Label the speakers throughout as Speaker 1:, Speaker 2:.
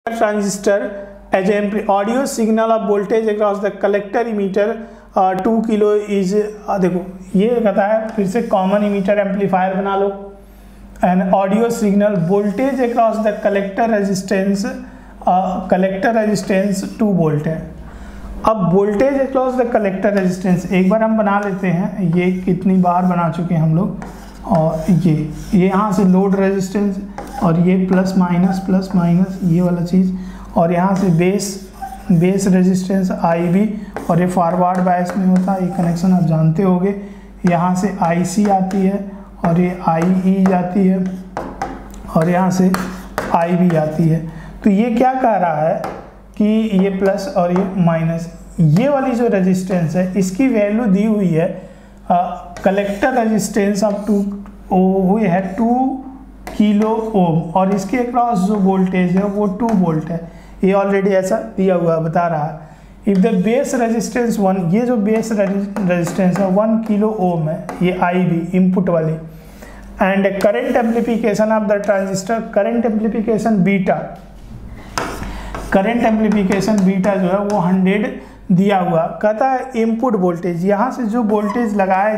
Speaker 1: transistor as a audio signal of voltage across the collector emitter 2 kilo is देखो ये कहता है फिर से कॉमन इमीटर एम्पलीफायर बना लो and audio signal voltage across the collector resistance 2 volt है। अब voltage across the collector resistance एक बार हम बना लेते हैं, ये कितनी बार बना चुके हैं हम लोग, और ये यहाँ से लोड रेजिस्टेंस और ये प्लस माइनस ये वाला चीज़, और यहाँ से बेस रेजिस्टेंस IB और ये फॉरवर्ड बायस में होता है, ये कनेक्शन आप जानते होंगे। यहाँ से IC आती है और ये IE जाती है और यहाँ से IB आती है। तो ये क्या कह रहा है कि ये प्लस और ये माइनस, ये वाली जो रेजिस्टेंस है इसकी वैल्यू दी हुई है collector resistance of 2 kilo ohm और इसके अक्रॉस जो वोल्टेज है वो 2 वोल्ट है। ये ऑलरेडी ऐसा दिया हुआ बता रहा है। इफ द बेस रेजिस्टेंस 1, ये जो बेस रेजिस्टेंस है 1 किलो ओम है, ये IB इनपुट वाली, and current amplification of the transistor, current amplification beta जो है वो 100 दिया हुआ। कहता है इनपुट वोल्टेज, यहाँ से जो वोल्टेज लगाया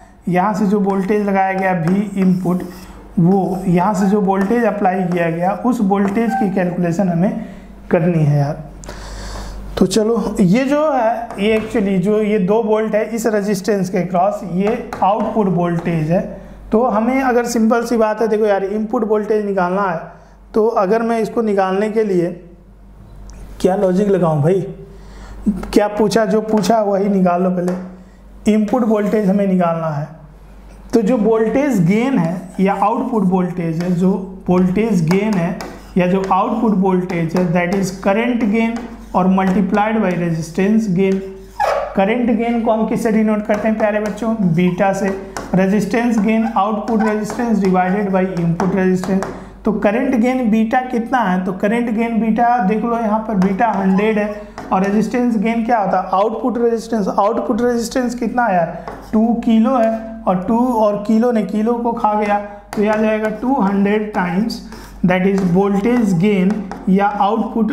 Speaker 1: गया V इनपुट, वो यहाँ से जो वोल्टेज अप्लाई किया गया उस वोल्टेज की कैलकुलेशन हमें करनी है यार। तो चलो ये जो है ये एक्चुअली जो ये 2 वोल्ट है इस रेजिस्टेंस के क्रॉस, ये आउटपुट वोल्टेज है। तो हमें अगर सिंपल सी बात है, देखो यार इनपुट वोल्टेज निकालना है, तो अगर मैं इसको निकालने के लिए क्या लॉजिक लगाऊं भाई, क्या पूछा, जो पूछा वही निकाल लो। पहले इनपुट वोल्टेज हमें निकालना है, तो जो वोल्टेज गेन है या आउटपुट वोल्टेज है, जो वोल्टेज गेन है या जो आउटपुट वोल्टेज है दैट इज करंट गेन और multiplied by resistance gain. Current gain को हम किससे डिनोट करते हैं प्यारे बच्चों, बीटा से। Resistance gain output resistance divided by input resistance. तो करंट गेन बीटा कितना है, तो करंट गेन बीटा देख लो यहाँ पर बीटा 100 है, और रेजिस्टेंस गेन क्या होता है आउटपुट रेजिस्टेंस कितना है यार 2 किलो है, और 2 और किलो ने किलो को खा गया, तो यह आ जाएगा 200 times that is voltage gain या आउटपुट।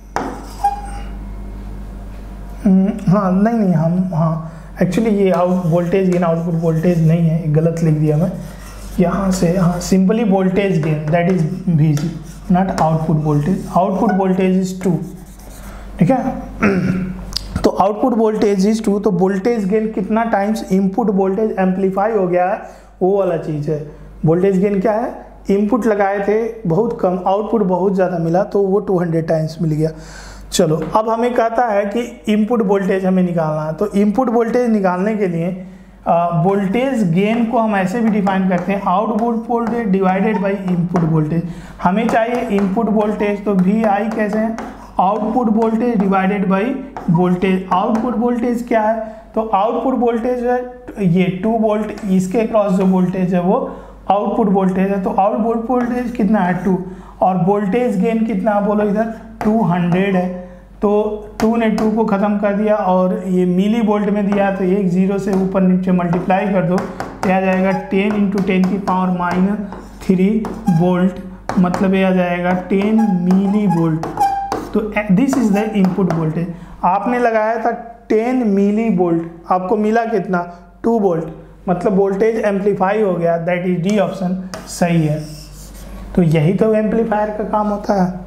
Speaker 1: एक्चुअली ये वोल्टेज गेन आउटपुट वोल्टेज नहीं है, गलत लिख दिया मैं यहाँ से। Simply voltage gain that is VG not output voltage is 2, ठीक है। तो आउटपुट वोल्टेज इज 2, तो वोल्टेज गेन कितना टाइम्स इनपुट वोल्टेज एम्पलीफाई हो गया है वो वाला चीज़ है। वोल्टेज गेन क्या है, इनपुट लगाए थे बहुत कम, आउटपुट बहुत ज़्यादा मिला, तो वो 200 टाइम्स मिल गया। चलो अब हमें कहता है कि इनपुट वोल्टेज हमें निकालना है, तो इनपुट वोल्टेज निकालने के लिए वोल्टेज गेन को हम ऐसे भी डिफाइन करते हैं output voltage divided by input voltage. हमें चाहिए इनपुट वोल्टेज, तो VI कैसे है output voltage divided by voltage. Output voltage क्या है, तो आउटपुट वोल्टेज है ये 2 वोल्ट, इसके क्रॉस जो वोल्टेज है वो आउटपुट वोल्टेज है। तो आउटपुट वोल्टेज कितना है 2, और वोल्टेज गेन कितना बोलो इधर 200 है। तो 2 ने 2 को ख़त्म कर दिया, और ये मिली वोल्ट में दिया, तो एक 0 से ऊपर नीचे मल्टीप्लाई कर दो, तो आ जाएगा 10 × 10⁻³ वोल्ट, मतलब ये आ जाएगा 10 मिली वोल्ट। तो this is the input voltage. आपने लगाया था 10 मिली वोल्ट, आपको मिला कितना 2 वोल्ट, मतलब वोल्टेज एम्पलीफाई हो गया, दैट इज D ऑप्शन सही है। तो यही तो एम्पलीफायर का काम होता है।